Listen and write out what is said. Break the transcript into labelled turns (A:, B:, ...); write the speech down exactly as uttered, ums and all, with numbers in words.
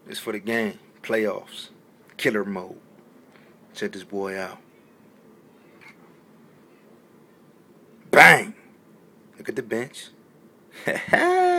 A: It's for the game. Playoffs. Killer mode. Check this boy out. Bang! Look at the bench.